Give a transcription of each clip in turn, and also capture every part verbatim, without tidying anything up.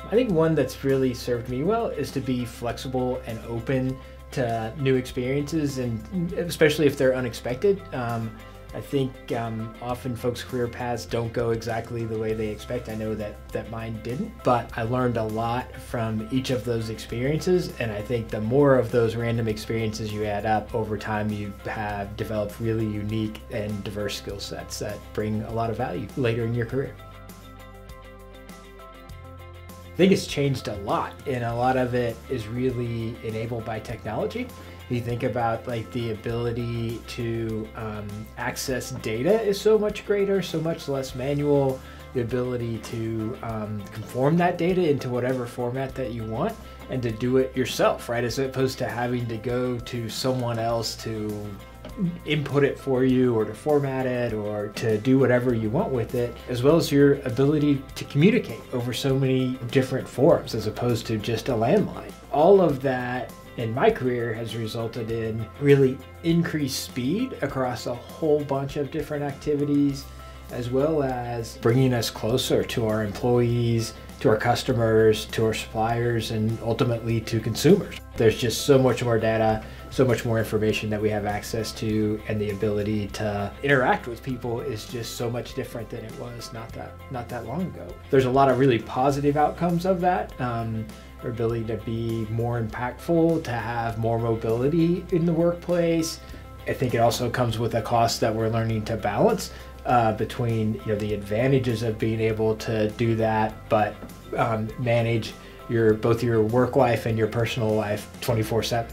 I think one that's really served me well is to be flexible and open to new experiences, and especially if they're unexpected. Um, I think um, often folks' career paths don't go exactly the way they expect. I know that, that mine didn't, but I learned a lot from each of those experiences, and I think the more of those random experiences you add up over time, you have developed really unique and diverse skill sets that bring a lot of value later in your career. I think it's changed a lot, and a lot of it is really enabled by technology. You think about like the ability to um, access data is so much greater, so much less manual. The ability to um, conform that data into whatever format that you want and to do it yourself, right? As opposed to having to go to someone else to input it for you or to format it or to do whatever you want with it, as well as your ability to communicate over so many different forms as opposed to just a landline. All of that in my career has resulted in really increased speed across a whole bunch of different activities, as well as bringing us closer to our employees, to our customers, to our suppliers, and ultimately to consumers. There's just so much more data, so much more information that we have access to, and the ability to interact with people is just so much different than it was not that not that long ago. There's a lot of really positive outcomes of that. Um, our ability to be more impactful, to have more mobility in the workplace. I think it also comes with a cost that we're learning to balance uh, between you know the advantages of being able to do that, but um, manage your both your work life and your personal life twenty-four seven.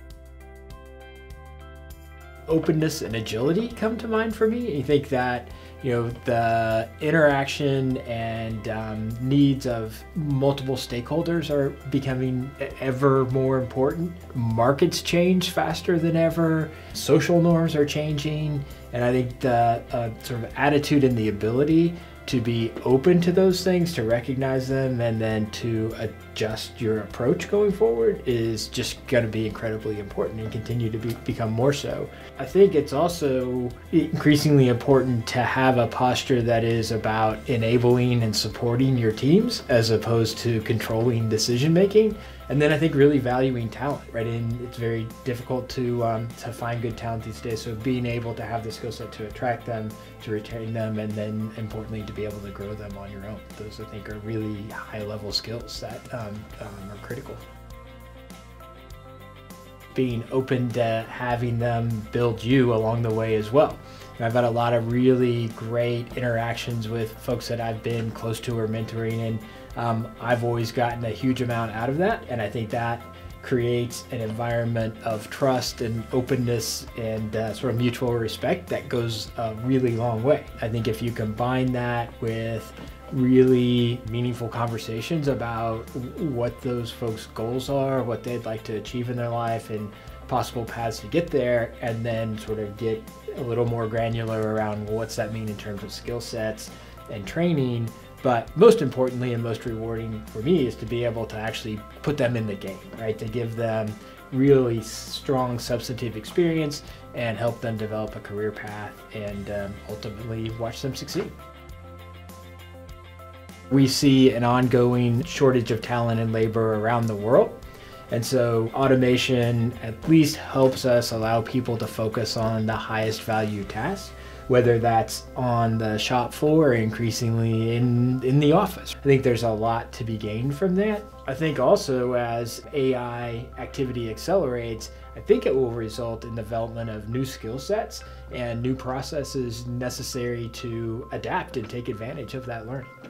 Openness and agility come to mind for me. I think that you know the interaction and um, needs of multiple stakeholders are becoming ever more important. Markets change faster than ever. Social norms are changing, and I think the uh, sort of attitude and the ability to be open to those things, to recognize them, and then to adjust your approach going forward is just going to be incredibly important and continue to be, become more so. I think it's also increasingly important to have a posture that is about enabling and supporting your teams as opposed to controlling decision making. And then I think really valuing talent, right? And it's very difficult to um, to find good talent these days. So being able to have the skill set to attract them, to retain them, and then importantly to be able to grow them on your own. Those I think are really high level skills that um, um, are critical. Being open to having them build you along the way as well. And I've had a lot of really great interactions with folks that I've been close to or mentoring, and um, I've always gotten a huge amount out of that, and I think that creates an environment of trust and openness and uh, sort of mutual respect that goes a really long way. I think if you combine that with really meaningful conversations about what those folks' goals are, what they'd like to achieve in their life, and possible paths to get there, and then sort of get a little more granular around well, what's that mean in terms of skill sets and training. But most importantly and most rewarding for me is to be able to actually put them in the game, right? To give them really strong substantive experience and help them develop a career path and um, ultimately watch them succeed. We see an ongoing shortage of talent and labor around the world. And so automation at least helps us allow people to focus on the highest value tasks, whether that's on the shop floor or increasingly in, in the office. I think there's a lot to be gained from that. I think also as A I activity accelerates, I think it will result in the development of new skill sets and new processes necessary to adapt and take advantage of that learning.